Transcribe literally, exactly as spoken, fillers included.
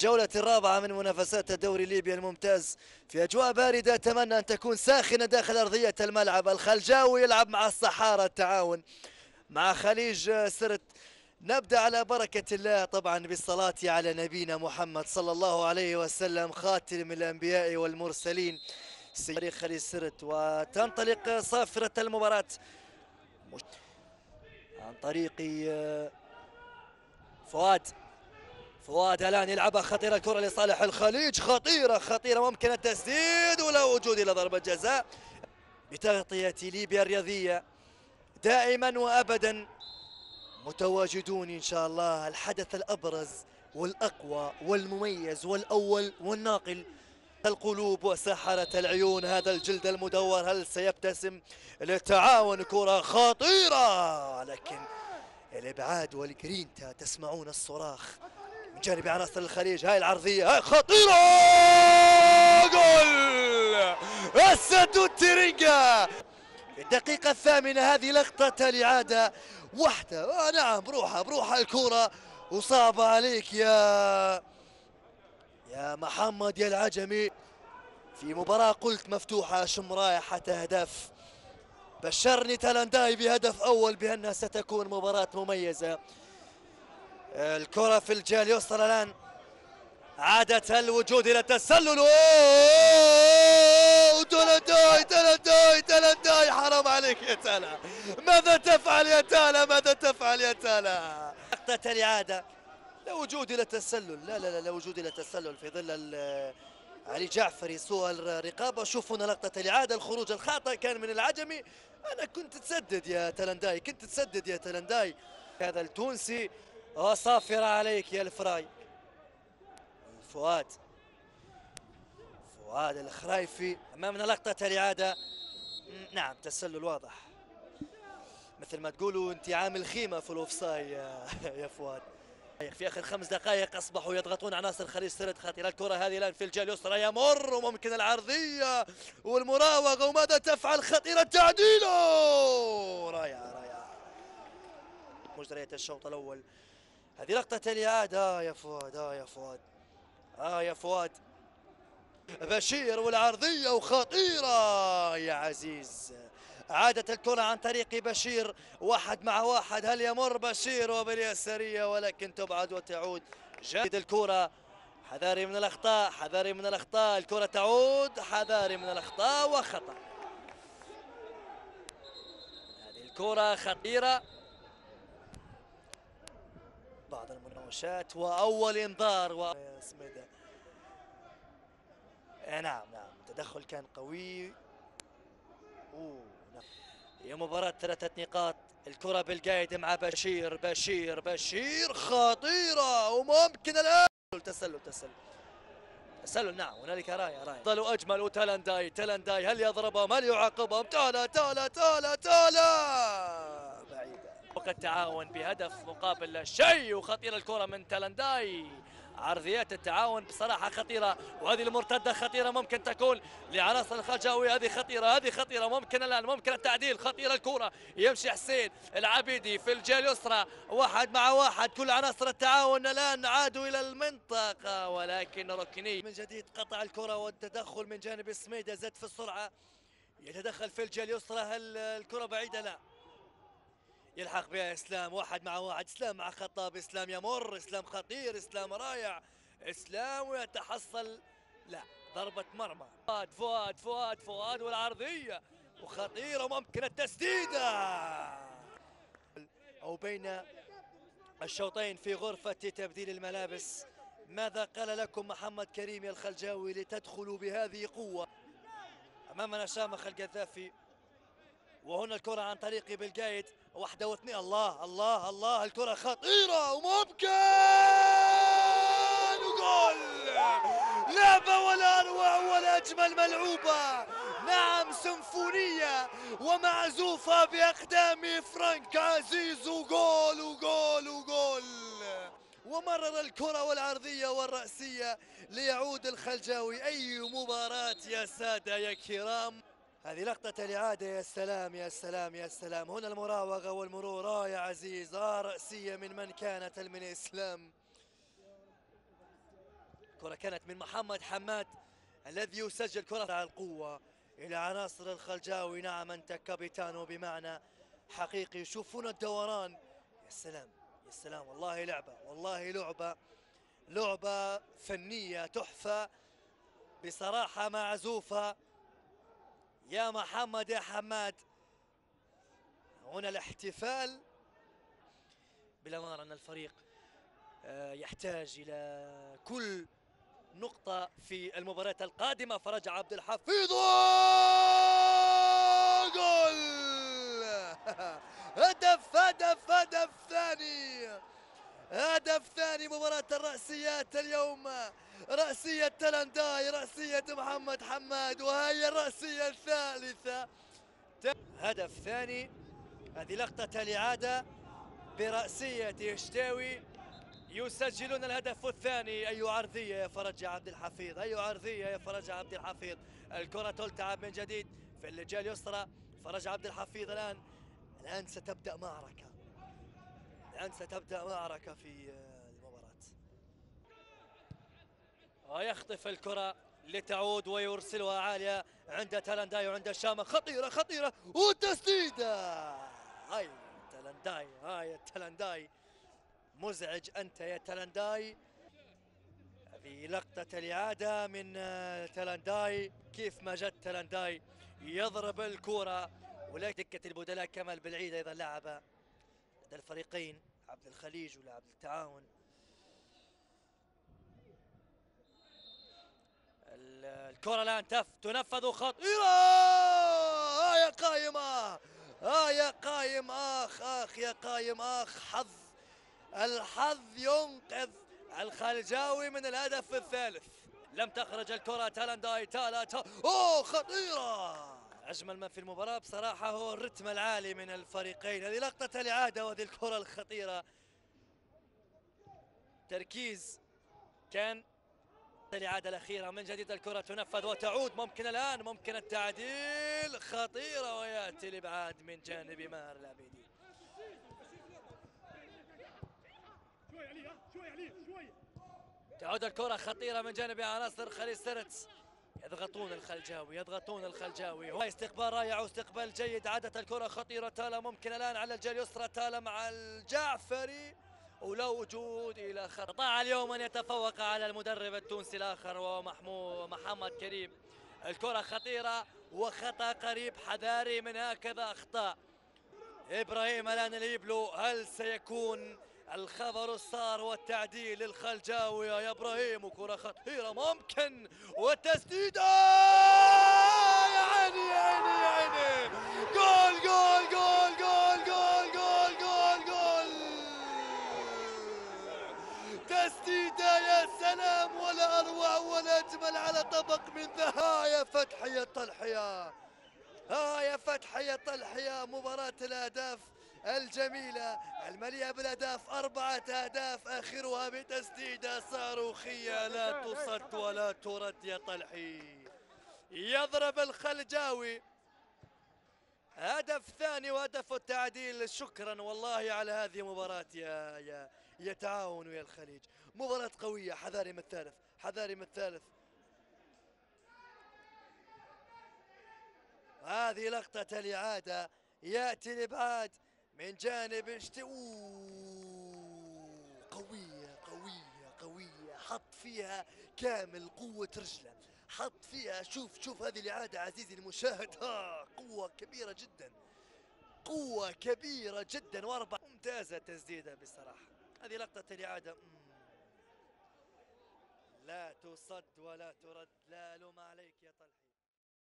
الجولة الرابعة من منافسات الدوري الليبي الممتاز في أجواء باردة، أتمنى أن تكون ساخنة داخل أرضية الملعب. الخلجاوي يلعب مع الصحارى التعاون مع خليج سرت. نبدأ على بركة الله طبعا بالصلاة على نبينا محمد صلى الله عليه وسلم خاتم الأنبياء والمرسلين سيد خليج سرت، وتنطلق صافرة المباراة عن طريق فؤاد. فؤاد الآن يلعبها خطيرة، الكرة لصالح الخليج، خطيرة خطيرة ممكن التسديد ولا وجود إلى ضربة جزاء. بتغطية ليبيا الرياضية دائما وأبدا متواجدون إن شاء الله. الحدث الأبرز والأقوى والمميز والأول والناقل القلوب وسحرة العيون، هذا الجلد المدور هل سيبتسم للتعاون؟ كرة خطيرة لكن الإبعاد والجرينتا، تسمعون الصراخ من جانب عناصر الخليج. هاي العرضية هاي خطيرة، جول أسد الترينجا في الدقيقة الثامنة. هذه لقطة الإعادة واحدة، آه نعم بروحها بروحها الكرة، وصعبة عليك يا يا محمد يا العجمي. في مباراة قلت مفتوحة شم رائحة أهداف، بشرني تالنداي بهدف أول بأنها ستكون مباراة مميزة. الكرة في الجهة اليسرى الآن، عادة الوجود إلى التسلل. أوه تالنداي تالنداي تالنداي، حرام عليك يا تالا، ماذا تفعل يا تالا ماذا تفعل يا تالا؟ لقطة الإعادة لا وجود إلى التسلل، لا لا لا, لا وجود إلى التسلل في ظل علي جعفري سوء الرقابة. شوفوا هنا لقطة الإعادة، الخروج الخاطئ كان من العجمي. أنا كنت تسدد يا تالنداي، كنت تسدد يا تالنداي. هذا التونسي وصافرة عليك يا الفراي. فؤاد فؤاد الخرايفي أمامنا لقطة الإعادة. نعم تسلل واضح، مثل ما تقولوا أنت عامل خيمة في الأوفساي يا, يا فؤاد. في اخر خمس دقائق اصبحوا يضغطون عناصر خليج سرت. خطيره الكره هذه الان في الجهه اليسرى، يمر وممكن العرضيه والمراوغه، وماذا تفعل؟ خطيره التعديل، رائعه رائعه مجريات الشوط الاول. هذه لقطه الاعاده. اه يا فؤاد اه يا فؤاد اه يا فؤاد بشير، والعرضيه وخطيره يا عزيز. عادت الكرة عن طريق بشير، واحد مع واحد، هل يمر بشير وباليسارية ولكن تبعد وتعود. جيد الكرة، حذاري من الأخطاء حذاري من الأخطاء، الكرة تعود، حذاري من الأخطاء وخطأ. هذه الكرة خطيرة، بعض المناوشات وأول إنذار و... سميدة. نعم نعم تدخل كان قوي. أوه نعم. هي مباراة ثلاثة نقاط. الكرة بالقايد مع بشير بشير بشير خطيرة، وممكن الآن تسلل تسلل تسلل. نعم هنالك راية راية ظلوا أجمل. وتالنداي تالنداي هل يضربهم هل يعاقبهم؟ تالا تالا تالا تالا بعيدة. وقد تعاون بهدف مقابل لا شيء، وخطيرة الكرة من تالنداي. عرضيات التعاون بصراحة خطيرة، وهذه المرتدة خطيرة ممكن تكون لعناصر الخلجاوي. هذه خطيرة هذه خطيرة ممكن الآن ممكن التعديل. خطيرة الكرة، يمشي حسين العبيدي في الجهة اليسرى، واحد مع واحد، كل عناصر التعاون الآن عادوا إلى المنطقة، ولكن ركني من جديد. قطع الكرة والتدخل من جانب سميدة، زاد في السرعة، يتدخل في الجهة اليسرى. هل الكرة بعيدة؟ لا، يلحق بها اسلام، واحد مع واحد، اسلام مع خطاب، اسلام يمر، اسلام خطير، اسلام رائع، اسلام ويتحصل، لا ضربة مرمى. فؤاد فؤاد فؤاد فؤاد والعرضية وخطيرة ممكن التسديدة. او بين الشوطين في غرفة تبديل الملابس، ماذا قال لكم محمد كريم يا الخلجاوي لتدخلوا بهذه قوة؟ امامنا شامخ القذافي، وهنا الكرة عن طريق بالقايد، واحدة واثنين، الله الله الله الكرة خطيرة وممكن وجول. لعبة ولا أروع ولا أجمل ملعوبة، نعم سيمفونية ومعزوفة بأقدام فرانك عزيز، وجول وجول وجول. ومرر الكرة والعرضية والرأسية ليعود الخلجاوي. أي مباراة يا سادة يا كرام. هذه لقطة الإعادة، يا سلام يا سلام يا سلام. هنا المراوغة والمرور، آه يا عزيز، آه رأسية من من كانت من إسلام. الكرة كانت من محمد حماد الذي يسجل كرة على القوة إلى عناصر الخلجاوي. نعم أنت كابيتانو بمعنى حقيقي. يشوفون الدوران. يا سلام يا سلام، والله لعبة، والله لعبة، لعبة فنية تحفة بصراحة، معزوفة يا محمد يا حماد. هنا الاحتفال. بالأمانة أن الفريق يحتاج إلى كل نقطة في المباراة القادمة. فرج عبد الحفيظ جول. هدف هدف هدف ثاني، هدف ثاني. مباراة الرأسيات اليوم، رأسية تلنداي، رأسية محمد حماد، وهي الرأسية الثالثة. هدف ثاني. هذه لقطة الإعادة برأسية يشتاوي. يسجلون الهدف الثاني. أي عرضية يا فرج عبد الحفيظ، أي عرضية يا فرج عبد الحفيظ. الكرة تلتعب من جديد في الجهة اليسرى. فرج عبد الحفيظ الآن الآن ستبدأ معركة، الآن ستبدأ معركة في المباراة. ويخطف الكرة لتعود ويرسلها عالية عند تلنداي وعند شامة. خطيرة خطيرة وتسديدة. هاي تلنداي، هاي تلنداي، مزعج أنت يا تلنداي. هذه لقطة الإعادة من تلنداي. كيف ما جت تلنداي يضرب الكرة، ولا دكة البدلاء كمال بالعيد أيضا لعب لدى الفريقين، عبد الخليج ولا عبد التعاون. الكرة الآن تف تنفذ خطيرة. آه يا قايم، آه آه يا قايم، آخ آخ يا قايم، آخ حظ، الحظ ينقذ الخلجاوي من الهدف الثالث. لم تخرج الكرة. تلنداي تالا تا اوه خطيرة. أجمل ما في المباراة بصراحة هو الرتم العالي من الفريقين. هذه لقطة الإعادة وهذه الكرة الخطيرة. تركيز كان. الإعادة الأخيرة من جديد. الكرة تنفذ وتعود. ممكن الآن، ممكن التعديل. خطيرة ويأتي الإبعاد من جانب ماهر العبيدي. تعود الكرة خطيرة من جانب عناصر خليل سرتس. يضغطون الخلجاوي، يضغطون الخلجاوي. هو استقبال رائع واستقبال جيد. عادت الكرة خطيرة. تالا ممكن الآن على الجهة اليسرى. تالا مع الجعفري ولا وجود إلى خط. استطاع اليوم أن يتفوق على المدرب التونسي الآخر وهو محمود محمد كريم. الكرة خطيرة وخطأ قريب. حذاري من هكذا أخطاء. إبراهيم الآن اليبلو. هل سيكون الخبر الصار والتعديل للخلجاوي يا إبراهيم؟ وكرة خطيرة ممكن وتسديدة. يا عيني يا عيني يا عيني. جول جول جول جول جول جول جول جول. تسديدة يا سلام، ولا أروع ولا أجمل على طبق من ذهب. يا فتحي يا طلحية، ها يا فتحي يا طلحية. مباراة الأهداف الجميلة المليئة بالأهداف. أربعة أهداف آخرها بتسديدة صاروخية لا تصد ولا ترد. يا طلحي يضرب الخلجاوي هدف ثاني وهدف التعديل. شكرا والله على هذه المباراة يا يا يا تعاون ويا الخليج. مباراة قوية. حذاري من الثالث، حذاري من الثالث. هذه لقطة الإعادة. يأتي الإبعاد من جانب اشت. قوية قوية قوية. حط فيها كامل قوة رجله، حط فيها. شوف شوف هذه الإعادة عزيزي المشاهد. ها قوة كبيرة جدا، قوة كبيرة جدا. واربع ممتازة تسديدة بصراحة. هذه لقطة الإعادة لا تصد ولا ترد. لا لوم عليك يا طلحي.